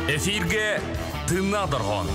Эфирге тыңна торгон.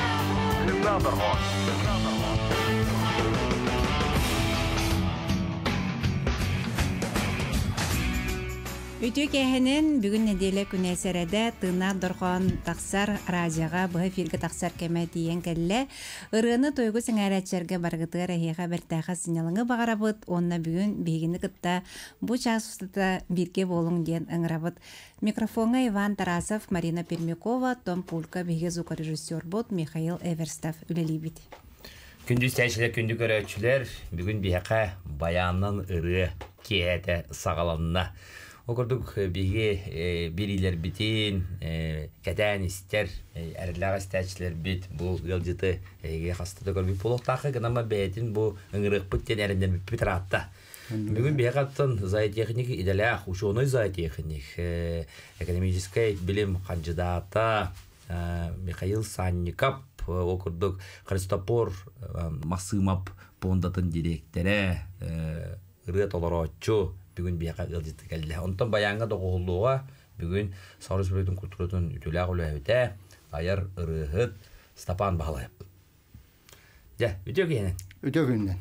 Үтү кэһинин бүгүн неделе күнэсереде тыына доргон таксар радиога быһа эфирге таксар кеме тиен келле ырыны тойгу сыңарачерге баргытыгар эхиха бертаха сыналыңы багарабыт онна бүгүн бигини кытта бу часустата бирге болуң диен ыңырабыт. Микрофонга Иван Тарасов, Марина Пермякова, Том Пулька, биге звукорежиссер бот Михаил Эверстов үлелибит. Күндүз тәшілер, күнді көрәтшілер, бүгін бияқа баяннан ыры кеәті сағаланына. Окурдук биге бирилер битин, кәтән истер, әріліға стәчілер бит, бұл ғылжыты қастыды көрбі полуқтақы ғынама бәйтін бұл ыңырық бүттен әрінден бітіратта. Бүгін бияқаттын зоотехники иделях, ученый зоотехник, экономический билим кандидата Михаил Санников, окурдук Христопор Масымап пондатын директоры, ырыт олоротчу, бүгін бияқа ғылжыты кәлді. Онтан баяңға доғылуға бүгін Саурыс Бөлетін культуратын үтілі ағылы әуіте айар ырығыт Стапан бағалайып. Үтеу кейінен? Үтеу кейінен.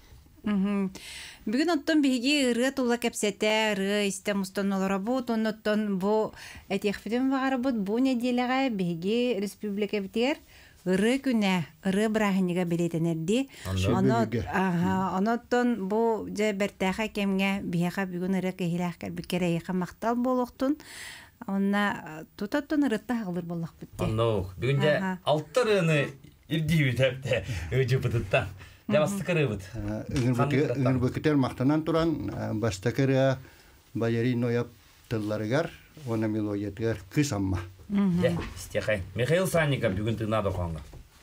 Бүгін оттон биги ыры тула кепсете, ыры исте мустон олора бут, оттон бу этехфиден бағары бут, бу неделеға биги республика бітер, ыры күнә, ыры брахинига билетенерди. Оноттон бу же бертаха кемге бияха бүгін ыры кехилахкар бікері еқа мақтал болуқтун. Онна тутаттон ырытта ағылыр болақ бітті. Бүгін же алттар ырыны ирдейі өтәпті өжі бұтыттан. Дәбасты бұд. Үңір бүкітер мақтанан тұран, басты кірі баяри нояп тылларығар, оны мелодиятығар күс амма. Стехай. Михаил Санников бүгін тыңна доқанға.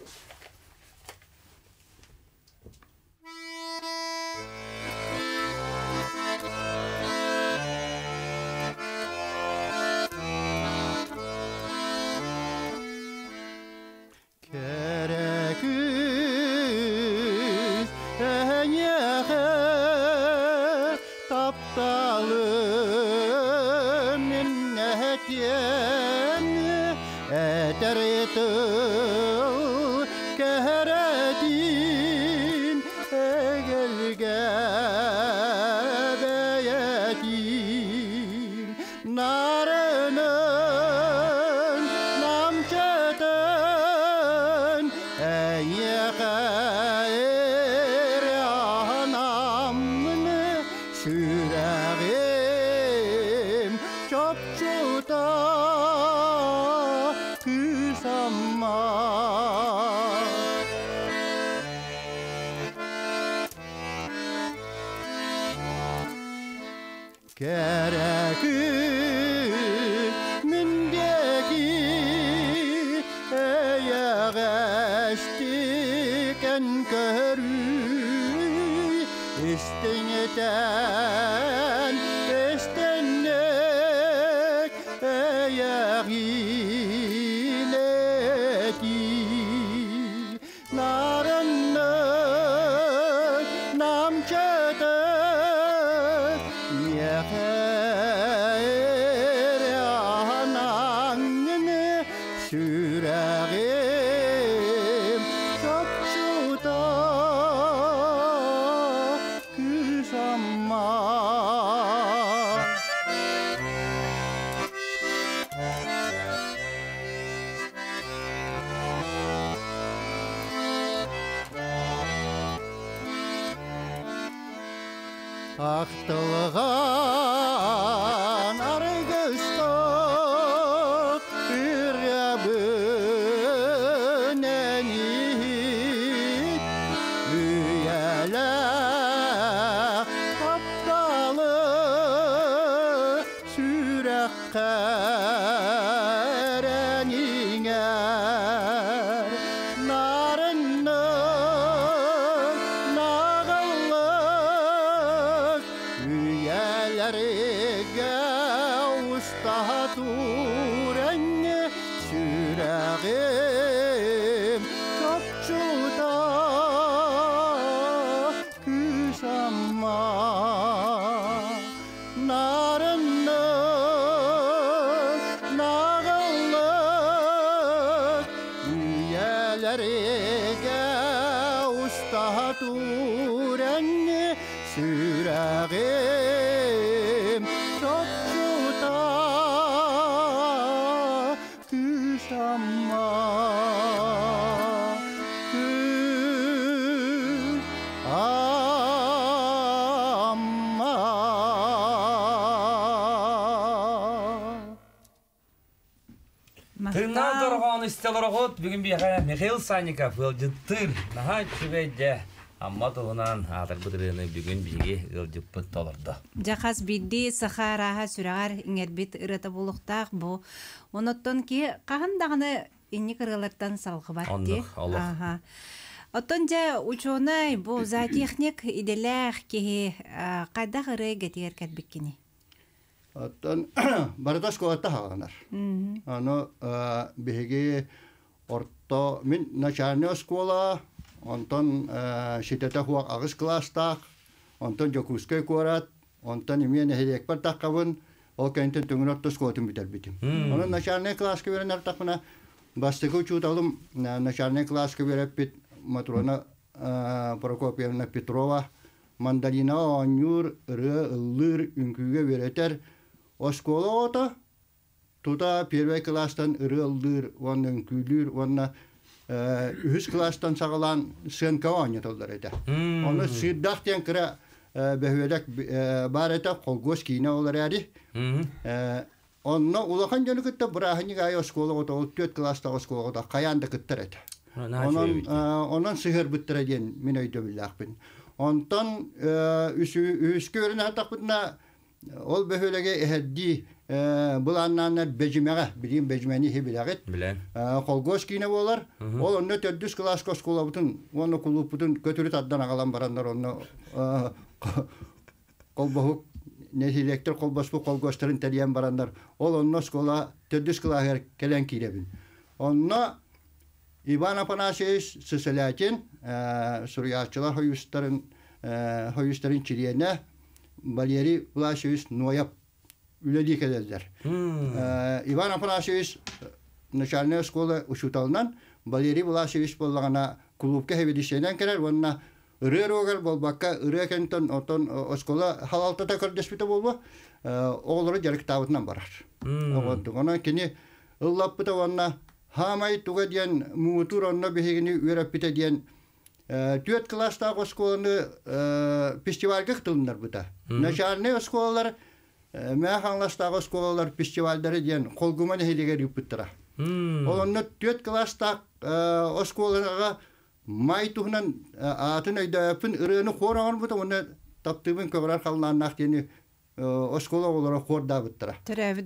Ақтылған арғыстық үрәбін әнет үйәлі қапталы сүрәққәр әніңәр нарынны Üyelerge usta turenye süreğim çokçuda küsamma narınlı nağıllı Süreğe ustaturen süreğim Topçuta küsamma Тына доргон истелорогот бүгүн бияга Михаил Санников ылжыттыр. Наха чүгөйдө. Амма тугунан атыр бутырыны бүгүн биги ылжыппыт толорду. Жахас бидди сахараха сүрагар иңербит ырата булуктак бу. Оноттон ки кахандагыны инни кырылардан салгы бар ди. Аха. Оттон же ученый бу зоотехник иделах ки кайда гыры гетер кетбиккини. Оттон баратас кота хаганар. Ано беге орто мин начальная школа, онтон шитета хуак агыс класста, онтон жокускай корат, онтон имен хедек партаккабын, ол кентен түңөртө скотун битер битим. Аны начальный класска беренер такына бастыгы учуталым начальный класска береп бит Матрона Прокопьевна Петрова мандарина анюр ылыр үнкүгө беретер. Оскола ота тута первый класстан ырылдыр, оннан күлүр, онна үз класстан сагалан сенкаваня толдар эте. Оны сыддактен кыра бехведек бар эте колгос кийне олар эри. Онна улахан жөнү кытта брахани гай оскола ота 4 класста оскола ота каянда кыттар эте. Онан сыгыр биттер ден мен өйдө билакпын. Онтан үз көрүнө атакпытна ол бөхөлеге эхедди буланнаннар бежимеге билим бежмени хебилагет колгос кине болар ол онно 4 класска школа бутун онно клуб бутун көтөрүт аддан агалан барандар онно колбохук нехилектер колбоспу колгостарын телиен барандар ол онно школа 4 класска келен киребин онно Иван Афанасьевич Сыселятин сурьячылар хоюстарын чириене Валерий Власевич Нояб үледи келдер. Иван Афанасьевич начальная школа учуталынан Валерий Власевич боллагана клубка хебедишенен керер, онна ырырогар болбакка ырыкентон отон школа халалтата көрдөспүтө болбу. Оолору жарыктабытынан барар. Онна кини ыллаппыта онна хамай туга диен муутур онна бехигини үрөппите диен 4 класстагы школаны фестивальга кытылдылар бута. Начальный школалар, механластагы школалар фестивальдары диен колгуман хелегер юпуттара. Олонно 4 класстаг школаларга май тухнан атын айдапын ырыны хораган бута, оны таптыбын көбрар калнаннак дени школа олора хорда буттара. Төрөбү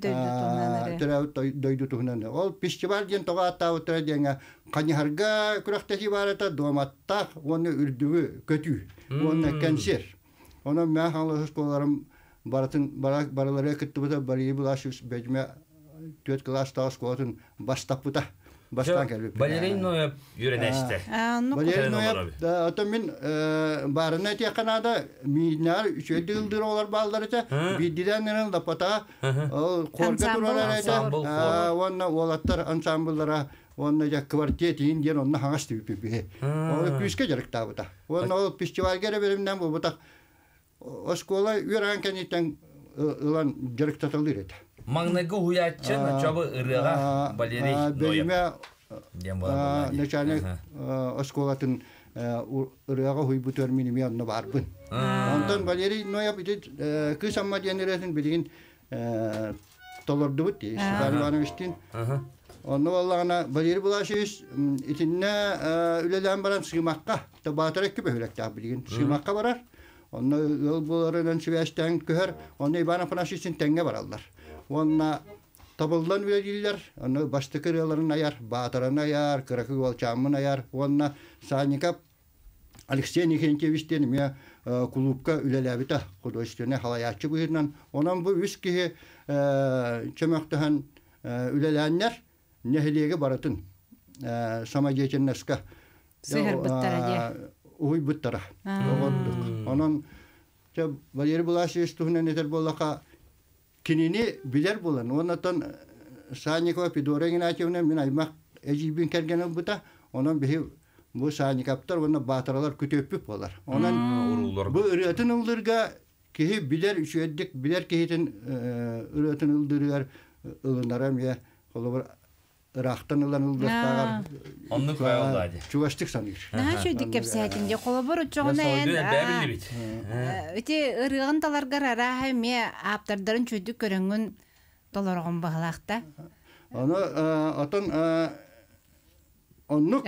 дөйдү тухнан. Ол фестиваль диен тогаатта буттара деңе канихарга күрөктеси барата доматтак, оны үрдүгү көтүү, оны консерв. Оны механлы школаларым баратын баралары кытты бута, бари булашып бежме 4 класстагы школатын баштап бута. Бастан келип. Балерин Нояб юренеште. Балерин Нояб, ата мен барына теканада минар 3 жылдыр олар балдары биддиден менен лапата корга туралар эте. Онна олаттар ансамбльдара, онна жа квартет инден онна хаңас типи. Ол күскө жарыкта бута. Онна ол фестивальге беримден бу бута. Школа үйрән кенитен ылан жарыктатылыр эте. Маңнагы хуячын чабы ырыга Валерий Нояб. Начальник школатын ырыга хуйбу терминими анна барбын. Антон Валерий Нояб кыз амма денересин билген толорду бут. Ивановичтин. Онны Аллахына Валерий Власевич итинне үлелен барам сыймакка. Табатырак кебе хүләктә билген сыймакка барар. Онны ыл буларынан Свястан көр, онны Иван Афанасьевичтин тәңгә баралар. Онна табылдан үлелилер, онны башты кырыларын аяр, батырын аяр, кыракы волчамын аяр. Онна Санников Алексей Никентьевичтен ме клубка үлеләбите художественный халаячы буйынан. Онан бу үз кихи чөмөктөһөн үлеләннәр нехилеге баратын. Самадеченнеска. Сыгыр буттара де. Уй буттара. Онан Валерий Власевич туһунан этер боллака кинини билер болан. Оннан Санникова Федора Игнатьевна мен аймак эжибин кергенен бута. Onun bihi bu sanikaptar onu batıralar kütöpüp olar. Onun Urullar. bu ıratın ıldırga ki biler üçüyeddik biler kihitin ıratın ıldırgar ılınarım ya olur Irak'tan ılan ıldırgar. Onu koyalım. Çuvaştık sanıyor. Наһа шүдик кепсәтин де колобор учогына Сойду бәбилли бит. Өте ырыгын таларгар ара ме аптардарын чүдүк көрөнгөн толоргон баглакта. Onu atın onluk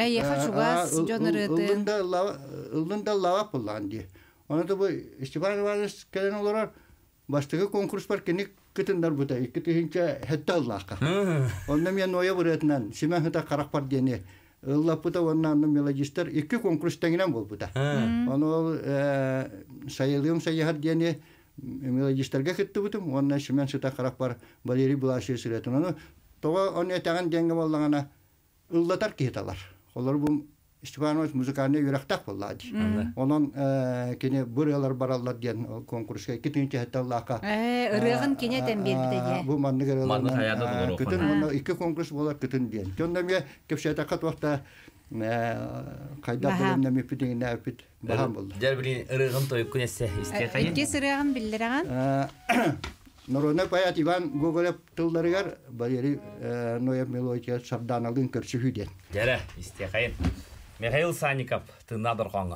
ıldında lava pullan diye. Onu da bu Stefan Ivanovic gelen olarak baştaki konkurs var ki kıtınlar bu da. İki hince hette Allah'a. Ondan ya noya burayından. Simen hıta karakpar diyene. Allah bu da ondan melodister. İki konkurstan inen bol bu da. Onu sayılığım sayıhar diyene melodisterge kıttı butum. Ondan simen hıta karakpar Valeri Bulaşı'yı süretin. Onu toğa onu eten denge bollağına ıllatar ki hitalar. Olur bu Stefanovic müzikalne yürektak bolladı. Onun kene buralar barallar diyen konkurska iki tünce hette Allah'a. Irıgın kene tembelbide. Bu manlı görüyorlar. Manlı hayata doğru. Kıtın onu iki konkurs bolar kıtın diyen. Kendem ya kepşete kat vakta kayda bölümde mipidin ne yapıt baham boldu. Gel bilin ırığın toyup kunesse isteyeyim. İki sırağın bildiren. Norona payat Ivan Gogolep tıllarıgar Valeri Noyev Melodiya Sardanalın kırşı hüden. Gel isteyeyim. Mikhail Sannikov tığnadır qanğı.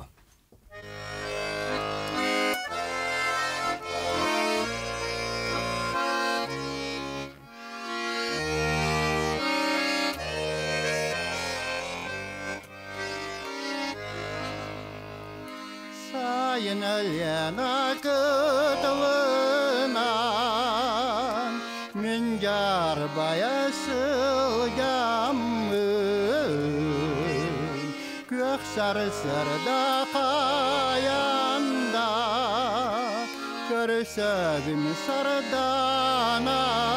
Sayın Alyana kıtılınan Mincar bayasılgamın Gök sarı sarıda kayanda Körsevim sarıdan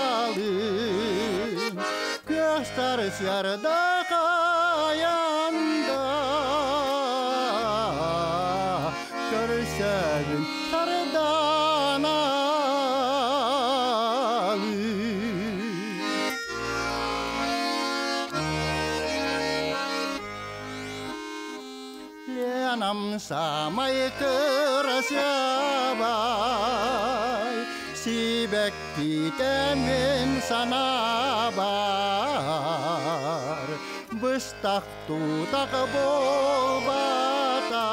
alın Gök sarı sarıda kayanda Körsevim sarıdan alın Lenam samay kırasabay Sibek pitemin sana bar Bıstak tutak bolbata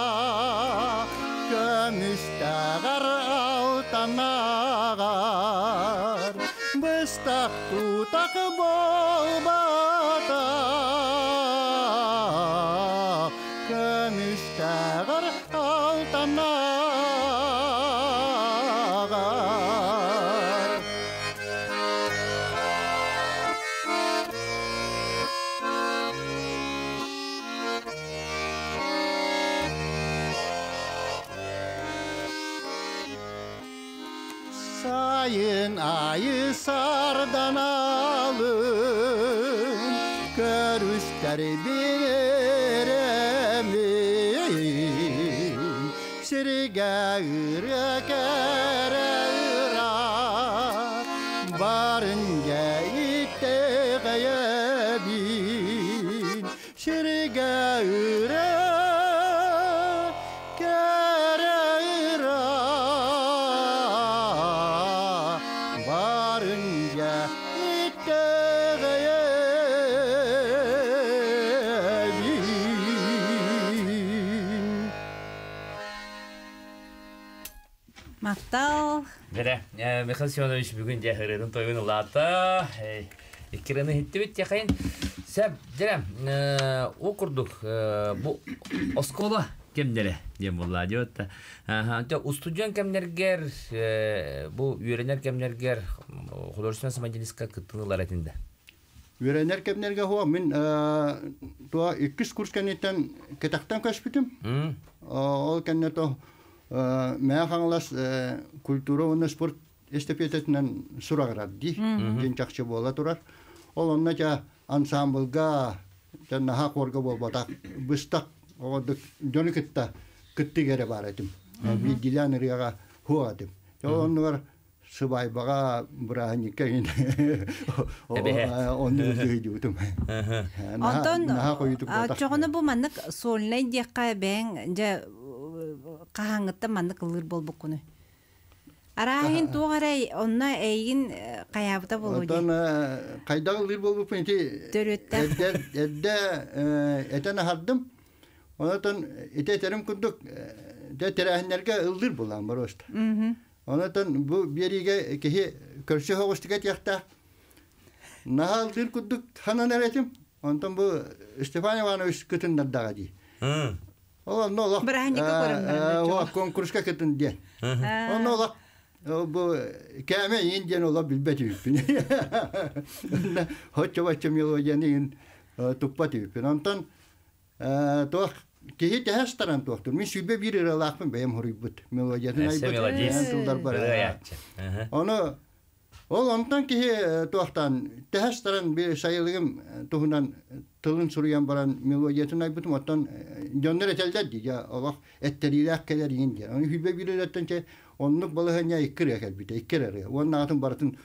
Kömüstegar altan ağar Bıstak tutak bolbata Kömüstegar altan ağar Sayın ayı sardan alın Körüster bileremin Sirge ırık erera Barınca itteğe bin Sirge ırık erera Barınca itteğe bin Мактал. Gel. Mikhail Semyonovich bugün de ırığın toyunu ulata. İkirini hitti bit yakayın. Seb, Cerem, okurduk bu oskola kemlere diyem vallahi diyor da. Ustudyan kemlerger, bu üyerenler kemlerger, Художественная самодельская кытынылар этинде. Ürenler kemlerge huwa min tuwa ikkis kurs keneten ketaktan kaspitим. Ol kenneto meğanlas kultura ve spor estafetetinden suragaradi. Gençakçı bola turar. Ol onnaca ensemblga janna ha korga bolbata bıstak o dönükette kıttı gere baradım. Bir dilan riyaga huwa dim. Onlar Sıbaybağa bırakınca yine onu duyuyordum. Ondan Naha koyduk. çoğunu bu manlık solnay diyekka ben ce kahangıtta manlık ılır bol bu konu. Arahin tuğaray onna eyin kayabıda bolu diye. Ondan kaydağı lir bol bu penti. Dörütte. Edde etene hardım. Ondan ete terim kunduk. De terahinlerge ıldır bulan var osta. Ondan bu bir yere ki körşe hoştiket yakta. Nahal lir kunduk hanan eretim. Ondan bu Stefan Ivanoviç kıtından dağa di. O no la. Bırakın koyarım. O konkurska kıtın diye. O no la. Bu keme Indian ola bilbeti üpün. Hoşça başım yolu yenin tupati üpün. Ondan toh ki tehestaran tohtur. Min sübe bir relakın beyim horibut. Melodiyetin aybut. Onu ondan ki tohtan tehestaran bir sayılığım tohunan tılın suruyan baran melodiyetin aybutum ondan gönler eteldi ya Allah etteriler keler Indian. Onu sübe bir relakken onluk balığına ikkir elbette ikkir arıyor. Onun atın baratın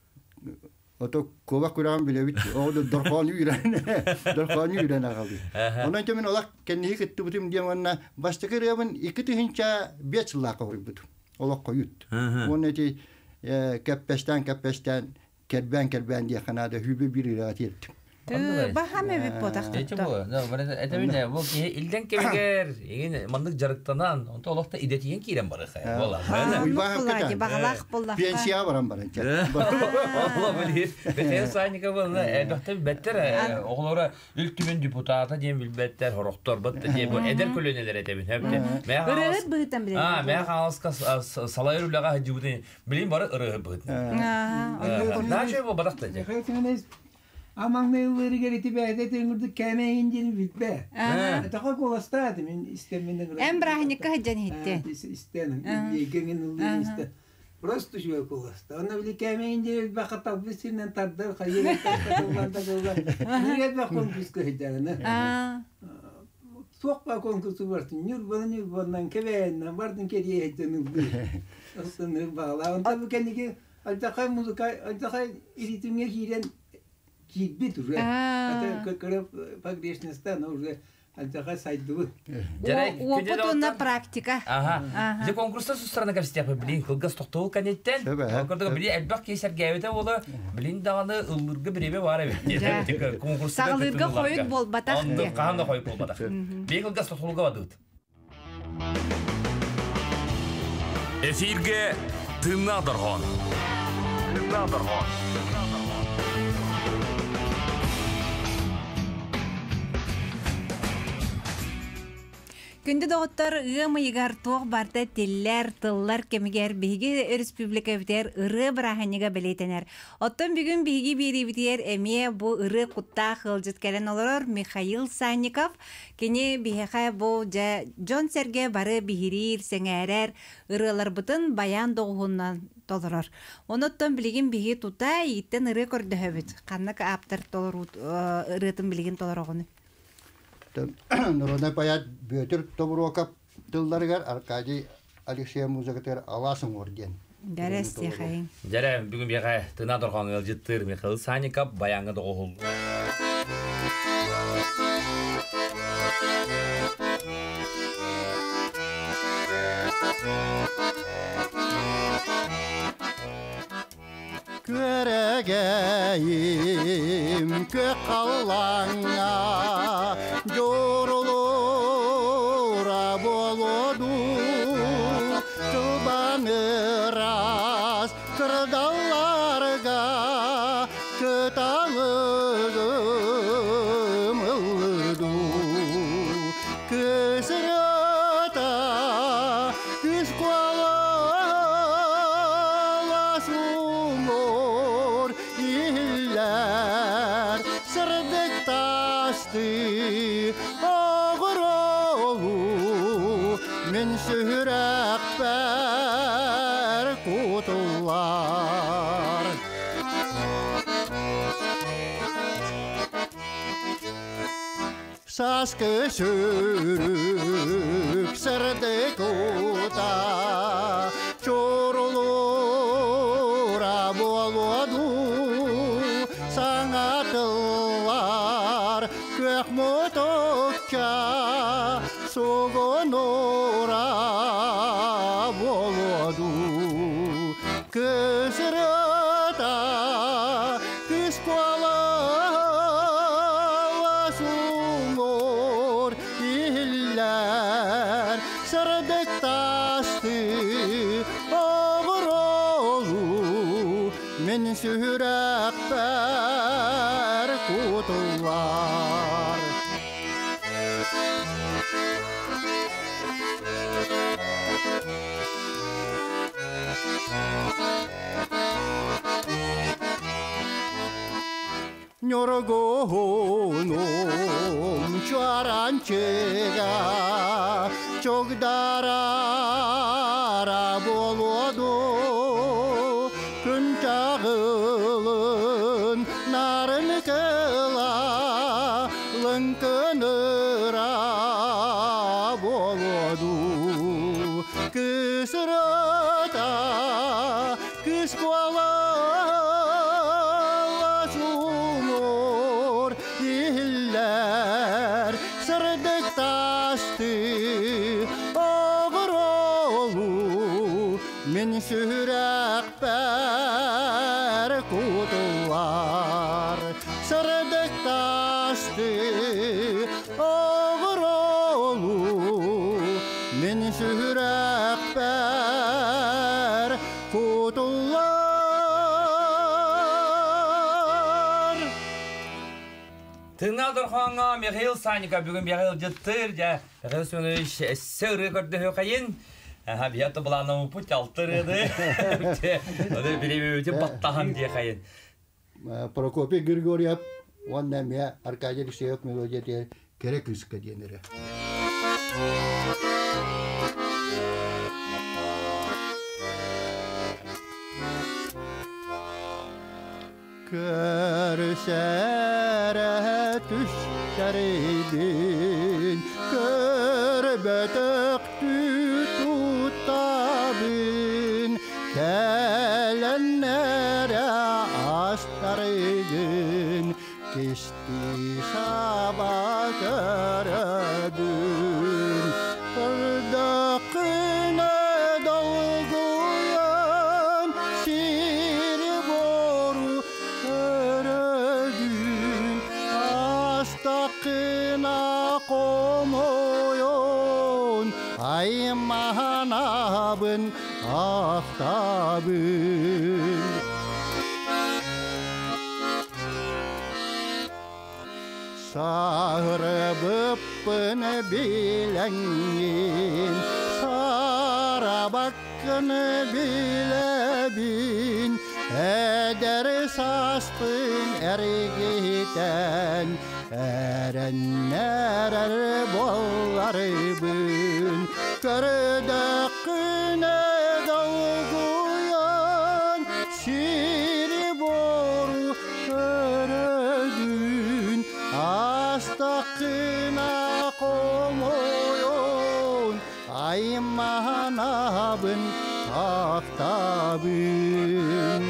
oto kova kuran bile bitti. O da dorkanı yüren ağalı. Ondan kemin olak kendi gitti butum diye ona baştaki reyabın ikiti hinça beş laka horibut. Olak koyut. Onun eti kepesten kerben diye kanada hübe bir rahat ettim. Bahame bir podak tuttu. Bu, edemine bu ki ilden kemiger, yine mandık jarıktanan, onta olakta idetiyen kiren barı kaya. Vallahi bağlak bullak. Pensiya varan barın. Allah bilir. Beten saynika bulna, elbette better oğlara ilk deputata diyen bilbetter, horoktor battı diye bu eder koloneler edebin hepte. Irığı bıhıtan bile. Meğer halska salayırulaga hacibudin, bilin barı ırığı bıhıtan. Ne şey bu badak da. Aman ne yılları geliti be de tengurdu keme incini bitbe. Taka kolasta men istemenden. Embrahnika haccan hitti. İstenin. Yegenin ıldı iste. Просто şu kolasta. Ona bile keme incini bakata bisinden tardar hayır tatlarda kollar. Niye bakon biskü hecana. Sokma konkursu vardı. Nür bundan keveğinden vardın kediye heccanın. Aslında bağla. Onda bu kendi altaka müzik altaka iritimge giren Kibit ure. Hatta kırıp pagreşnestan ure. Hatta saydı. Опытна практика. Aha. Je konkursta susturana kapsite yapabilin. Kılgas toktol kanetten. Konkurda bili elbak keser gavete ola. Bilin dağını ılırgı birebe var evet. Konkursta sağlırga koyut bol batak. Onda kahanda koyut bol batak. Bir kılgas toktolga vadıt. Эфирге тынадыргон. Күнді доғыттар ығы-мыйығар тоқ барда теллер, тыллар кемігер бігі республика бітер ұры біраханыға білетенер. Оттан бүгін бігі бері бітер әме бұ ұры құтта қылжыт кәлін олар Михаил Санников. Кені бігі бұ Джон Серге бары бігірір, сәңәрер, ұрылар бұтын баян доғуынан толырыр. Оноттан білген бігі тұта еттен ұры көрді өбіт. Қаннық аптар толыр ұрытын білген толыр оғыны. Народный поэт Бетер Тоброков тылдаргар Аркадий Алексей музыкатер аласың орден. Дәрәсте қайын. Жәрі бүгін беға тына тұрған елжеттір Михаил Санников баяңы доғыл. Көрәгәйім көк қалаңа жорылыра болуду Жылбанырас кырдаларға көталығым ылырду Көсірата күз қоласулор иллер сырдық тасты оғыр олу мен сүрәк бәр құтылар Саскы сүрік сырдық ұта чорылу Мутукча сугонура болоду кызрата кыскуала сумор иллер сырдык ташты обролу мен сүрәк бәр кутулар Норгоном чаранчега чогдарара болоду күн чагылын нарын кыла лынкыныра болоду кысырата кыскуала сырдык ташты оғыролу мен сүрәк бәр кутулар сырдык ташты оғыролу мен сүрәк бәр кутулар Тыңнадыр хаңа Михаил Санников бүгін Михаил жыттыр, Михаил Семенович сөрі көрді өкайын. Бияты бұланы путь алтыр еді. Білемі өте баттаған де қайын. Прокопий Григорьев, он на меня, Аркадий Алексеев, мелодия, керек үскі денері. Körşere düşşeribin Körbetek tutabin Kelenlere astaribin Kişti sabah görebin Kırdakine dalguyan Şiri boru görebin Astakına komoyon Ay mahanabın ahtabın Sarıbıppın bilenin Sarabakın bilebin Eder sastın ergiten Erenler bollarыбın Kördekine dalguyan Şiri boru köredün Astakına komoyon Ay mahanabın ahtabın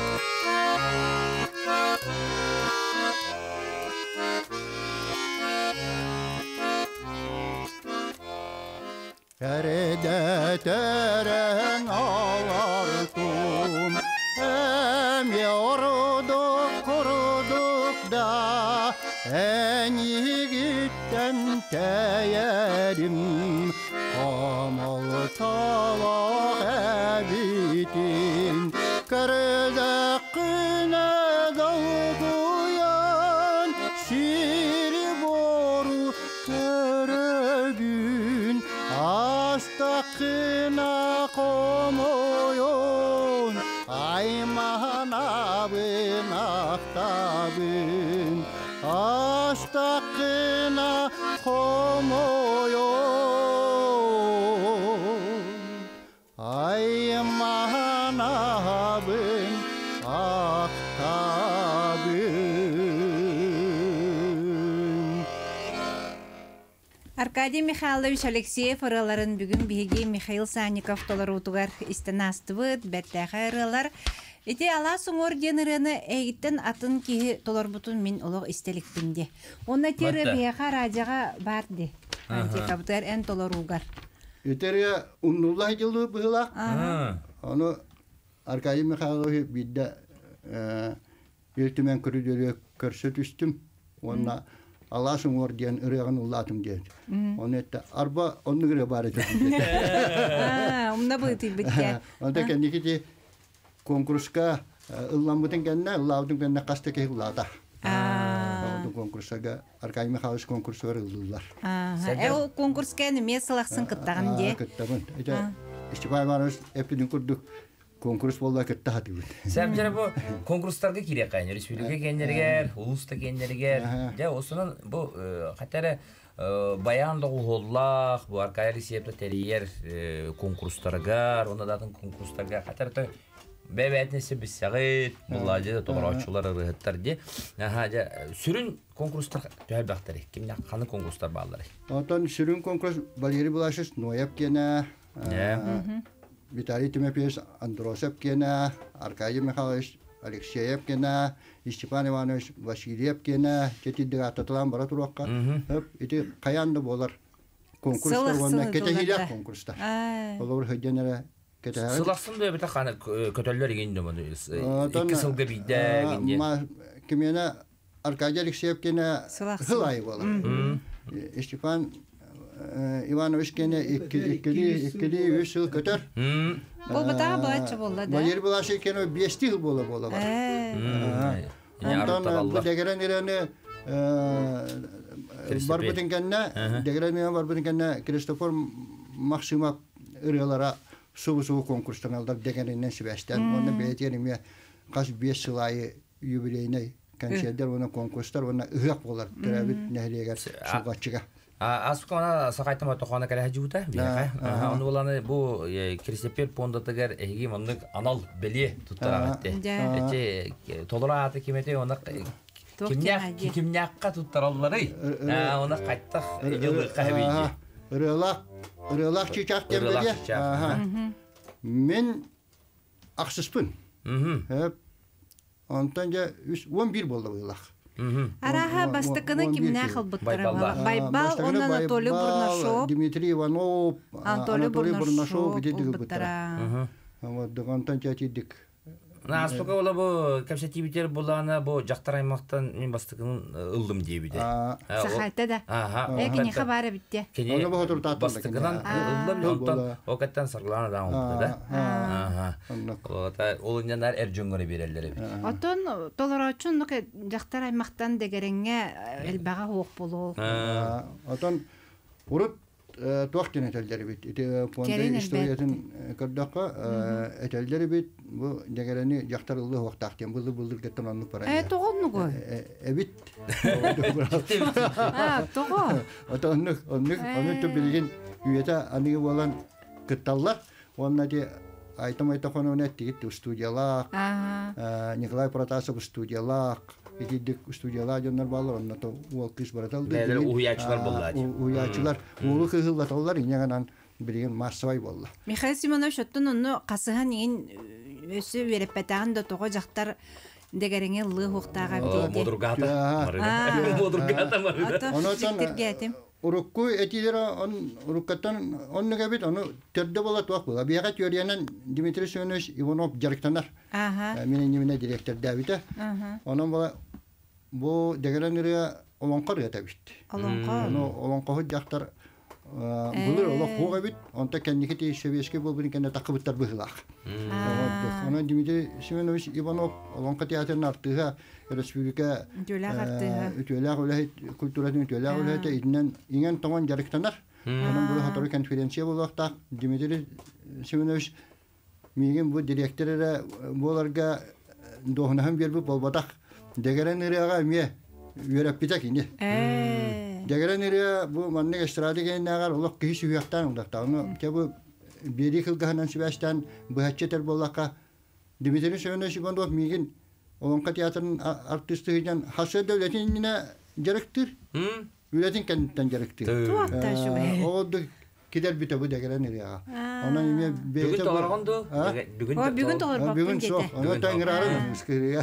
Erede teren alartum Hem yorduk kuruduk da En yiğitten teyerim Kamal talak ebitin Kırdakine dalguyan Şiri boru körebün Astakına komoyon Ay mahanabın ahtabın Astakına komoyon Ay mahanabın ahtabın Аркадий Михайлович Алексеев ыраларын бүгін биһиги Михаил Санников толар утугар истен астыбыт, бәттәхә ыралар Ити ала суңор денераны эйттен атын ки толорбутун мин олог истеликпинде. Онна тере бияха радиога барды. Антикаптар эн толоругар. Итерия уннуллах жылы быһылак. Ону Аркадий Михайлович бидде илтимен көрүдөрү көрсөтүстүм. Онна ала суңор ден ырыгын уллатым дед. Оны этте арба онну кыре бар эте. Умна быты битке. Онда кеники конкурска ылламбытын кенне, ыллаудын кенне кастеке ыллада. Конкурсага Аркадий Михайлович конкурсор ылдылар. Ол конкурс кені месалақсын кыттағын де? Кыттағын. Степан Иванович эптінің күрдік конкурс болла кыттағы дейбін. Сәп жара бұл конкурстарға керек қайын, республика кендергер, улуста кендергер. Жа, осынан бұл қатары баяндығы оллақ, бұл Аркадий Септі тәрейер конкурстарға, оны датын конкурстарға қатары бәбәтнесі біз сағыт, бұлла жеді тоғыраучылар ұрығыттар де. Сүрін конкурстар түйәл бақтары, кеміне қаны конкурстар бағылары? Отан сүрін конкурс Валерий Булашев Нояб кені, Виталий Тимофеевич Андросов кені, Аркадий Михайлович Алексеев кені, Степан Иванович Васильев кені, кетидігі ататылан бара тұраққа. Эти қаянды болар конкурстар, онда кетегілер конкурстар. Олар хөйденері Сылақсын да біті қаны көтөлілер егенде мұны? Екі сылғы бейді егенде? Кемені Аркадий Алексеев кені ғылай болар. Степан Иванович кені ikili 3 сыл көтер. Бұл бұтаға бұлатшы болды, да? Валерий Булашев кені 5 жыл болы болы бар. Онтан бұл дегерен ерені бар бұтын кәнне, дегерен ерені бар бұтын кәнне Кристофор Максимов ұрғалара Су-су конкурстан алдар дегенінен сібәстен. Оны бәйтеріме қас 5 сылайы юбилейіне кәншедер, оны конкурстар, оны ұғақ болар. Түрәбіт нәхілегер суғатшыға. Асыққа оны сақайтыма тоқуана кәлі жүгіта? Оны оланы бұл Кристопер Пондатығар әйге мұндық анал біле тұттар ағытты. Толыра аты кеметі оны кемняққа тұттар алылары. Оны қайттақ еліққа әбейді. Irılaq çiçek demedi. Men aksıspın. Ondan da 11 boldu ırılaq. Араха бастыкыны кимнә хылбыттыра? Байбал, он Анатолий Бурнашов. Дмитрий Иванов. Анатолий Бурнашов быттыра. Вот догантан чатидик. Аспака ола бұл кәпсетибитер болағына бұл жақтар аймақтан мен бастығының ылдым дейбіде. Сақайта да. Әкіне қабары бітті. Кене бастығынан ылдым, оқаттан сарланы да ұмытты. Олыннан әр жөңгірі берелері. Отын толыраучын жақтар аймақтан дегеріңе әлбаға оқ болу. Отын ұрып туақтен әтелдері бит. Понды историятын көрдіққа әтелдері бит. Бұл дегерені жақтар ұлы оқтақтен. Бұлды кеттен анны пара. Тоғынны ғой? Әбит. Тоғы? Оны түп білген үйеті анығы болан күтталлар. Онына де айтам-айта қонуын әттігітті студиялақ. Николай Протасов студиялақ. Ekiddik stüdyalar jönler ballar onda to ol kız barataldı. Beyler uyaçlar bollar. Uyaçlar ulu kızıldatallar inyanan birin masvay bollar. Mikhail Simonovich ottun onu qasıhan in ösü verip betağın da toğa jaqtar degerenge lı hoqtağa bideydi. Modurgata. Modurgata marida. Onu tan Urukku etidera urukkatan onu gebit onu terde bola tuaq bola. Biagat yöriyenen Dmitri Simonovich Ivanov jariktanar. Minin nimine direktör Davide. Onun bola bu degelenlere olankar yatabit. Olankar. Onu olankar hujjaktar bulur ola hoğa bit. Onta kendiki seviyeske bu birin kendi takıbıtlar bıhılaq. Onu Dmitri Simonovich Ivanov olankar teatrın artığı Respublika ütüler olay kültürün ütüler olay da inen tamam jariktanar. Onun bu hatırı konferansiya bolaqta Dmitri Simonovich migin bu direktörlere bolarga dohnahan berip bolbadak degeren nereye miye verip bitek indi. Degeren nereye bu manne strateji nagar olaq kişi suyaqtan ondaqta onu bu biri kılgahanan sibastan bu hatçeter bolaqqa Dmitri Simonovich Ivanov migin Olanka tiyatrın artistliğinden hasır devletin yine gerektir. Ületin kendinden gerektir. Tuakta şu. O da Kider bite bu degeren ya. Ona yeme Бүгін beyte. толарған ду. Бүгін тоғырбақ Бүгün sok. Ona tangrarın miskiri.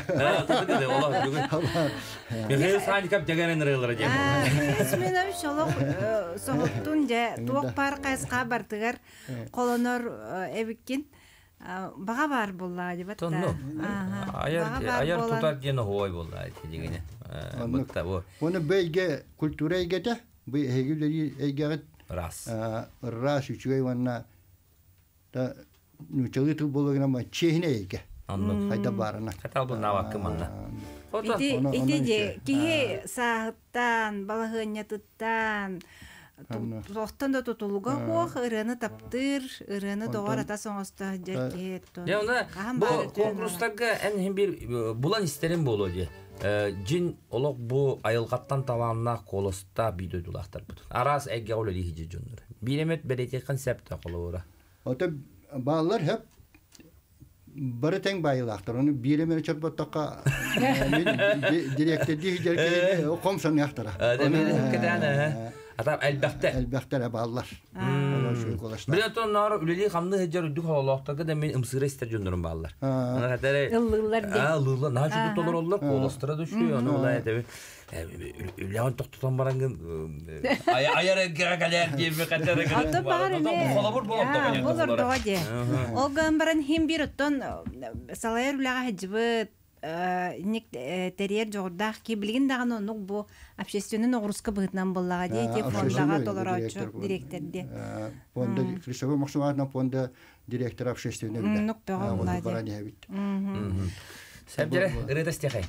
Бүгін сандикап дегенен рылыр дем. Сменович олық соғыттың де туық бар қайсқа бартығар қолонор әбіккен баға бар болла деп атта. Тонну. Аяр тутар дені хой болды дегене. Оны бейге культура егете. Bu hegüleri egeget Раз. ras üçüge vanna da nüçeli tu bologna ma çehine ege. Anladım. Hayda barana. Катал бұл навакы манна. Ити кихе сааттан, балахынятыттан, тоқтан да тутулуга хуах, ырыны таптыр, ырыны доғар ата соңоста жеркет. Яна бұл конкурстарға ән бір бұлан істерін болу де. Жин олық бұл айылғаттан таланына қолыста бүйді дұлақтар бұд. Арас әгге олы лейхи жүндір. Биремет бәлетек концепті қолы ұра. Ota bağlar hep barıten bayılaktır. Onu bilemeli çatbatakka direkte diye o komşan yaktara. Atam elbette. Elbette bağlar. Bir de onlara üleli hamlı heccar üddük Allah'taki de men ımsıra ister cündürüm bağlar. Illılar de. Illılar. Naha çubuk dolar oldular. Kolastıra düşüyor. Onu olaya tabi. Ülevan tutan barangın ayara girer diye bir kaçarı girer. Hatta bağır ne? Kolabur bolapta. Olur doğa de. Olgan baran hem bir otton salayar ulağa hecbet ник терьер жордах ки билген дагы ну бу общественный нагрузка бытнан боллага де фондага толорочу директорде. Фонда Христова максимально фонда директор общественный. Ну пёгон барани хабит. Сәбдере ырыта стехай.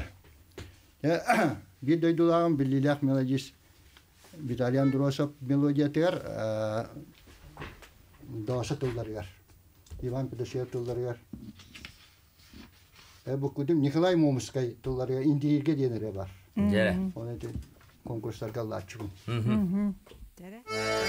Я bir duydulan bililak melodis Vitalyan Drosov melodiyalar dağsa tıllarıgar. Ivan Pedoshev tıllarıgar. Bu kudim Nikolay Momuskay tıllarıgar indirge diyenleri var. Jere. Onu da konkurslarga laçım. Jere.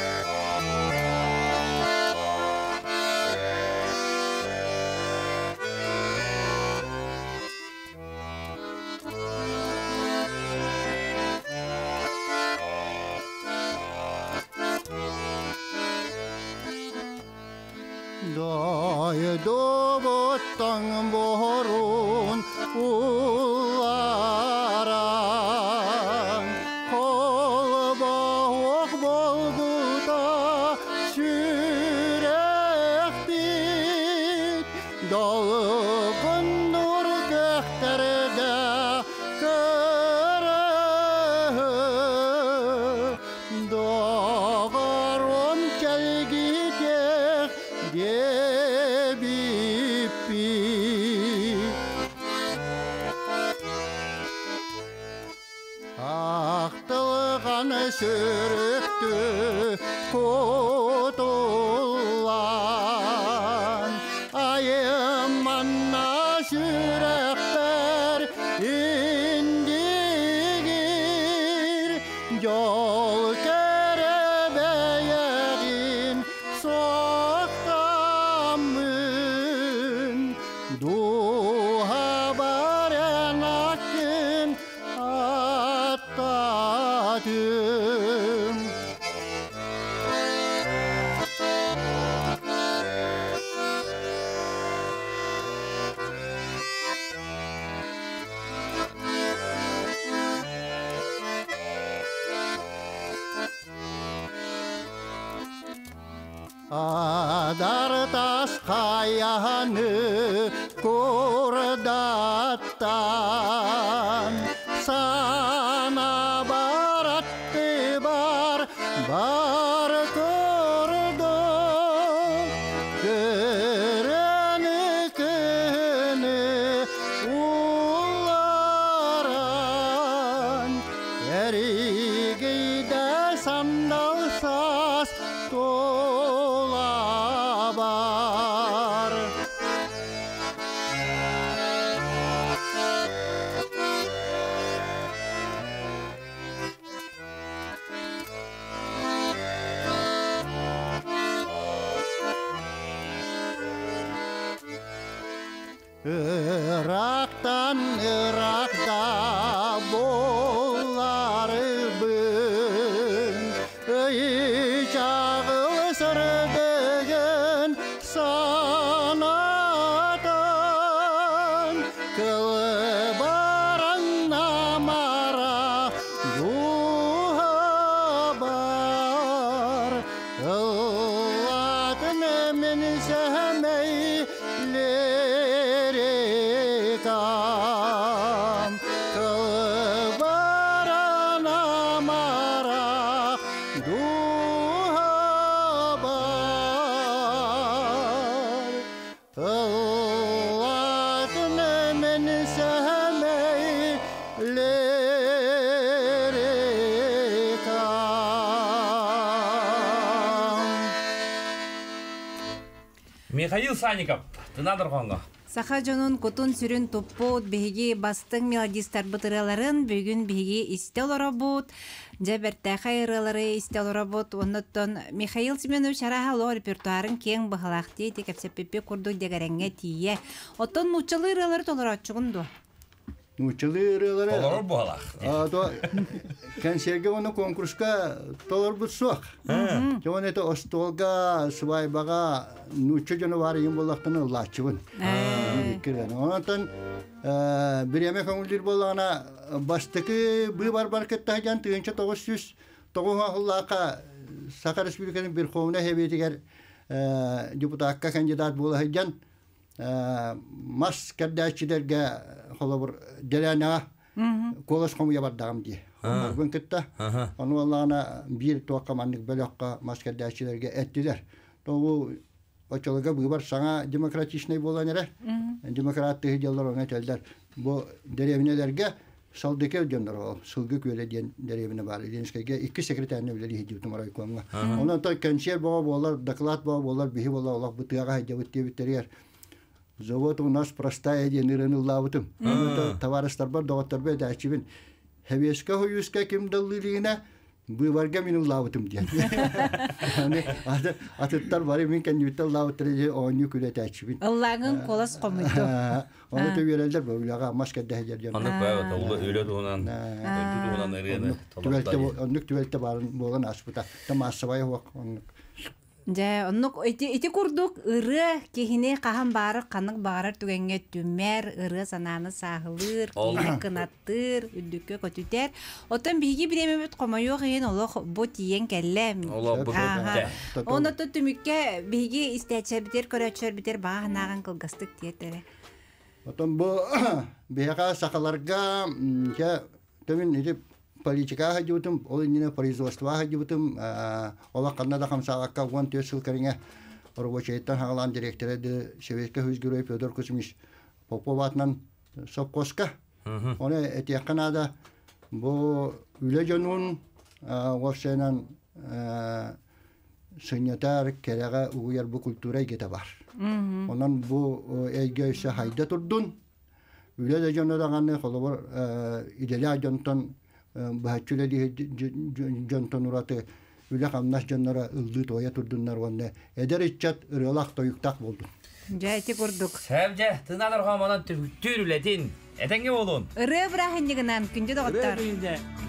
Dağ doğuttan borun ulara kol bağok boldu da sürekti dalgın nur göklerde kırı dağarım kelgide Debipi Ahtılgan sürüktü kutulan Ayım anna sürekler indigir Yol kerebeğin soktamın Duha baren akın attadım Adar taş kayanı kurdattan Sana barattı bar kurdu Kırını kını ullaran Erigide sandal saz Tolabar Михаил Санников, Тынадырғанға. Саха жонун кутун сүрүн туппут биһиги бастың мелодистар бытыраларын бүгүн биһиги истел оробут. Жабертаха ыралары истел оробут. Оннотон Михаил Семенович арахало репертуарын кең бахалахти текепсеппепе курду дегереңге тие. Оттон нучалы ыралары толорачугунду. Нучалы ыралары. Толорор буалах. То концертге оны конкурска толор бутсуак. Жон это остолга свайбага нучы жону бар юм болактыны лачыбын. Онтон биреме көңүлдүр болгана бастыкы бу бар кеттаган 1900 тогуңа Саха Республиканын бир коомуна хебетигер депутатка кандидат болайжан мас кардачилерге холобур делена колос кому ябардагам ди. Бун кетта. Аны валлана бир тоокамандык бөлөккө мас кардачилерге эттилер. Тогу очолга бу бар саңа демократичный болгон эле. Демократтык жылдар оңа телдер. Бу деревнелерге салдыке жондар сылгы көле ден деревне бар. Денскеге 2 секретарны биле хидиптим райкомга. Онан той концерт болар, доклад болар, бихи болар, бутыга хадябыт дебиттер. Завод у нас простая денираны лавытым. Товарищар бар, доктор бе дачибин. Хевеска хуюска ким даллилина быварга минул лавытым ден. Атыттар бары мен кандидаттар лавыттыры оңю күле дачибин. Аллагын колас комуйду. Оны төбелелдер бөлага маска дәһәҗәр җан. Аны куйга улы өйлө дугунан, дугунан эргене. Оннук төбелте барын болгон аспыта. Тамасыбай вак. Ja, onuk iti kurduk ırı kehine kahan barı kanık bağırır tügenge tümer ırı sananı sahılır kehine kınattır üddükü kötüter otan bilgi bilememet koma yok yen olaq bu tiyen kellem Ola bu kötü. onu da tümükke bilgi isteçer biter köröçer biter bağı nağın kılgastık diyetere Otan bu beha sakalarga ya temin edip политика хадютым, ол ине производство хадютым, ола Канада хамсаакка вон төсөл кериңе рабочийттан хагалан директоры де Шевецке Хүзгүрөй Федор Кузьмич Поповатнан Сопкоска. Оны эти Канада бу үле жонун вовсенан сынятар керега уяр бу культура гете бар. Онан бу эйгөйсө хайда турдун. Үле жонодаганы холобор иделя жонтон Bahçeli Jonton Uratı üle kamnaş canlara ıldı toya turdunlar vanne. Eder içat ırılak toyuktak buldun. Jayeti kurduk. Sevce tınadırğan bana tür ületin. Etenge olun. Irı bırakın yığınan küncü doğutlar. Röbünde.